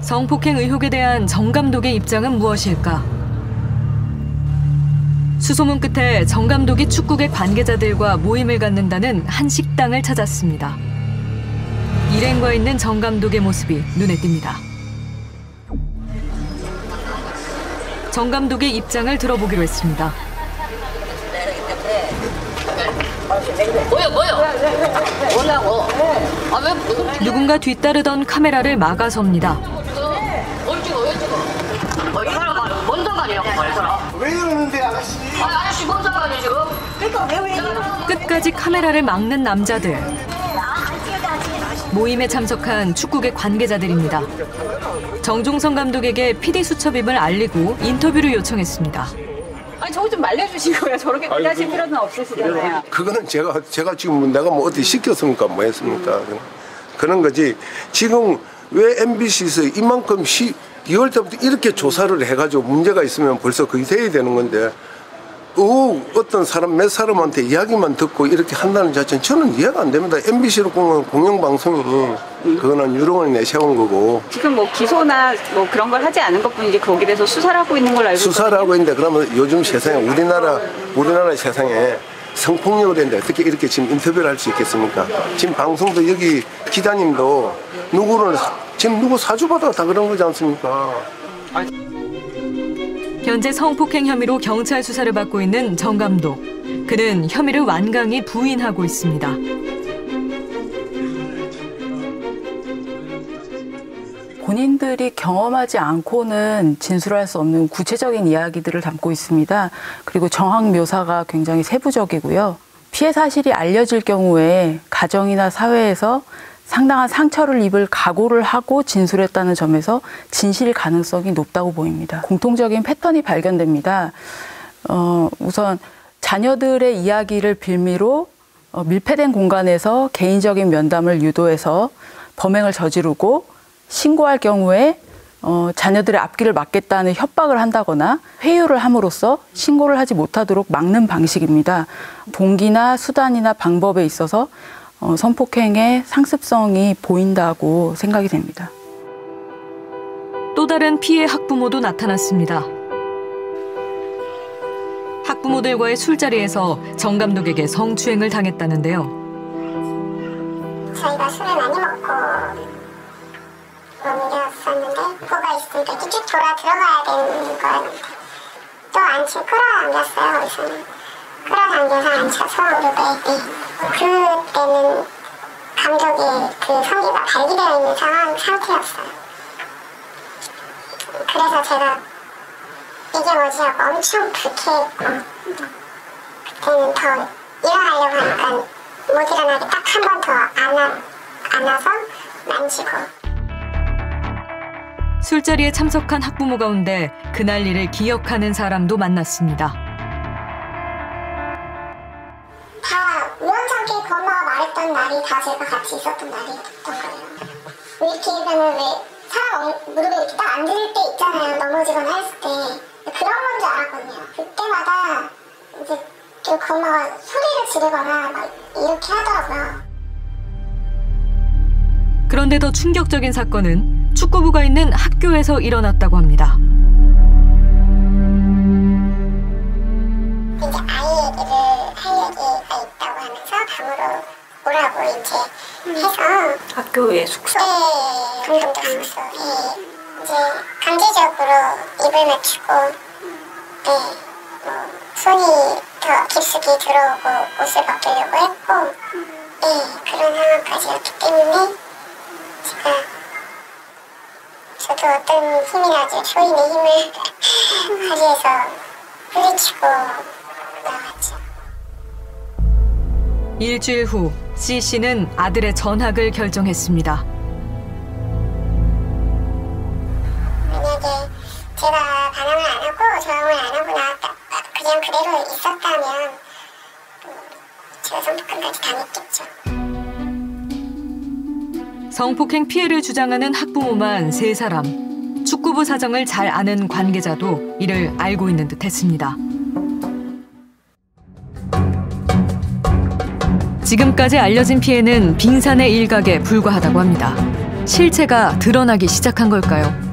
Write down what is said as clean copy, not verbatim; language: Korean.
성폭행 의혹에 대한 정 감독의 입장은 무엇일까? 수소문 끝에 정 감독이 축구계 관계자들과 모임을 갖는다는 한 식당을 찾았습니다. 일행과 있는 정 감독의 모습이 눈에 띕니다. 정 감독의 입장을 들어보기로 했습니다. 뭐야? 뭐냐고? 왜? 누군가 뒤따르던 카메라를 막아섭니다. 뭘 찍어? 이 사람 뭔 상관이야? 왜 이러는데 아가씨? 아저씨 뭔 상관이야 지금? 그러니까 왜 끝까지 카메라를 막는 남자들. 모임에 참석한 축구계 관계자들입니다. 정종성 감독에게 PD 수첩임을 알리고 인터뷰를 요청했습니다. 아니 저거 좀 말려주시고요. 저렇게 하실 필요는 없으시잖아요. 그거는 제가 지금 내가 뭐 어디 시켰습니까? 뭐 했습니까? 그런 거지. 지금 왜 MBC에서 이만큼 2월 때부터 이렇게 조사를 해가지고 문제가 있으면 벌써 그게 돼야 되는 건데 어떤 사람 몇 사람한테 이야기만 듣고 이렇게 한다는 자체는 저는 이해가 안 됩니다. MBC로 공영방송이 그거는 유령을 내세운 거고. 지금 뭐 기소나 뭐 그런 걸 하지 않은 것뿐이지 거기에 대해서 수사를 하고 있는 걸 알고 수사를 하고 있는데 그러면 요즘 세상에 우리나라 세상에 성폭력을 했는데 어떻게 이렇게 지금 인터뷰를 할 수 있겠습니까? 지금 방송도 여기 기자님도 지금 누구 사주받아가 다 그런 거지 않습니까? 현재 성폭행 혐의로 경찰 수사를 받고 있는 정 감독. 그는 혐의를 완강히 부인하고 있습니다. 본인들이 경험하지 않고는 진술할 수 없는 구체적인 이야기들을 담고 있습니다. 그리고 정황 묘사가 굉장히 세부적이고요. 피해 사실이 알려질 경우에 가정이나 사회에서 상당한 상처를 입을 각오를 하고 진술했다는 점에서 진실 가능성이 높다고 보입니다. 공통적인 패턴이 발견됩니다. 우선 자녀들의 이야기를 빌미로 밀폐된 공간에서 개인적인 면담을 유도해서 범행을 저지르고 신고할 경우에 자녀들의 앞길을 막겠다는 협박을 한다거나 회유를 함으로써 신고를 하지 못하도록 막는 방식입니다. 동기나 수단이나 방법에 있어서 성폭행의 상습성이 보인다고 생각이 됩니다. 또 다른 피해 학부모도 나타났습니다. 학부모들과의 술자리에서 정 감독에게 성추행을 당했다는데요. 저희가 술을 많이 먹고 옮겼었는데 뭐가 있으니까 이쪽 돌아 들어가야 되는 거였는데 또 앉혀 끌어당겼어요. 거기서는 끌어당겨서 앉혀서 무릎에 그때는 감독이 그 성기가 발기되어 있는 상태였어요. 그래서 제가 이게 뭐지 하고 엄청 불쾌했고 그때는 더 일어나려고 하니까 못 일어나게 딱 한 번 더 안아서 만지고. 술자리에 참석한 학부모 가운데 그날 일을 기억하는 사람도 만났습니다. 다 우연찮게 고마워 말했던 날이 다 제가 같이 있었던 날이었던 거예요. 이렇게 되면 왜 사람 무릎에 이렇게 딱 앉을 때 있잖아요. 넘어지거나 했을 때. 그런 건 줄 알았거든요. 그때마다 이제 좀 고마워 소리를 지르거나 막 이렇게 하더라고요. 그런데 더 충격적인 사건은 축구부가 있는 학교에서 일어났다고 합니다. 이제 아이 얘기를 할 얘기가 있다고 하면서 방으로 오라고 이제 해서 학교의 숙소? 네, 감독도 숙소. 네, 이제 강제적으로 입을 맞추고 네, 뭐 손이 더 깊숙이 들어오고 옷을 벗기려고 했고 네, 그런 상황까지였기 때문에 저도 어떤 힘이 나지 소인의 힘을 가지해서 뿌리치고 나왔죠. 일주일 후 C씨는 아들의 전학을 결정했습니다. 만약에 제가 반항을 안 하고 저항을 안 하고 나왔다 그냥 그대로 있었다면 제가 성폭행까지 당했겠죠. 성폭행 피해를 주장하는 학부모만 3사람, 축구부 사정을 잘 아는 관계자도 이를 알고 있는 듯했습니다. 지금까지 알려진 피해는 빙산의 일각에 불과하다고 합니다. 실체가 드러나기 시작한 걸까요?